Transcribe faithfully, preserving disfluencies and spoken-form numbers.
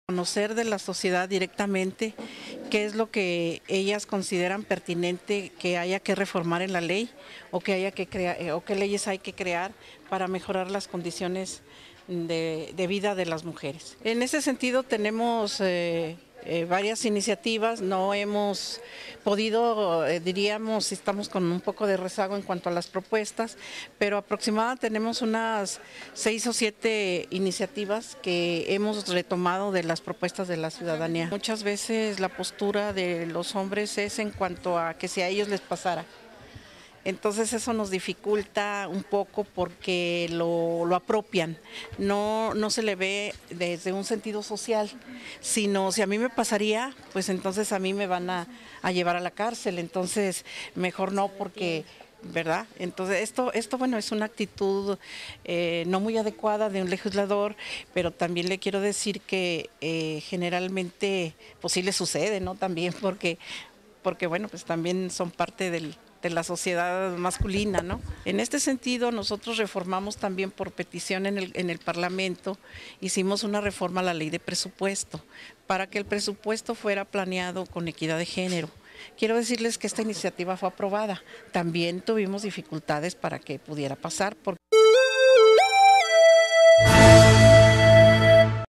Conocer de la sociedad directamente qué es lo que ellas consideran pertinente que haya que reformar en la ley o que haya que crear o qué leyes hay que crear para mejorar las condiciones de, de vida de las mujeres. En ese sentido tenemos eh, eh, varias iniciativas, no hemos podido, eh, diríamos, estamos con un poco de rezago en cuanto a las propuestas, pero aproximadamente tenemos unas seis o siete iniciativas que hemos retomado de las propuestas de la ciudadanía. Muchas veces la postura de los hombres es en cuanto a que si a ellos les pasara. Entonces eso nos dificulta un poco porque lo, lo apropian, no, no se le ve desde un sentido social, sino si a mí me pasaría, pues entonces a mí me van a, a llevar a la cárcel, entonces mejor no porque... ¿verdad? Entonces esto, esto bueno, es una actitud eh, no muy adecuada de un legislador, pero también le quiero decir que eh, generalmente pues sí le sucede, ¿no? También porque, porque bueno, pues también son parte del de la sociedad masculina, ¿no? En este sentido, nosotros reformamos también por petición en el, en el Parlamento, hicimos una reforma a la ley de presupuesto, para que el presupuesto fuera planeado con equidad de género. Quiero decirles que esta iniciativa fue aprobada, también tuvimos dificultades para que pudiera pasar, porque